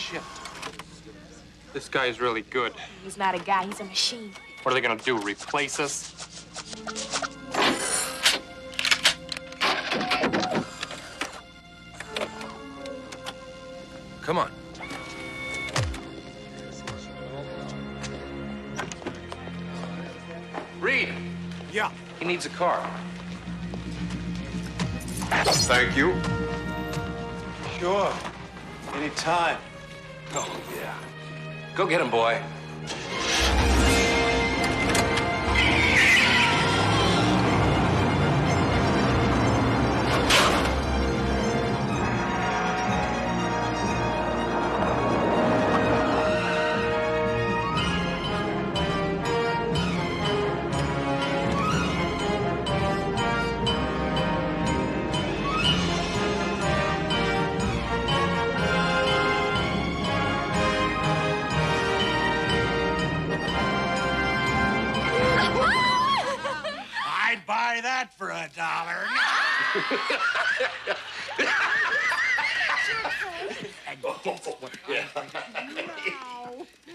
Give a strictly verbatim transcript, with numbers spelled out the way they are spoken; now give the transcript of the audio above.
shit. This guy is really good. He's not a guy, he's a machine. What are they gonna do, replace us? Come on. Reed. Yeah. He needs a car. Thank you. Sure. Anytime. Oh, yeah. Go get him, boy. For a dollar. And guess what?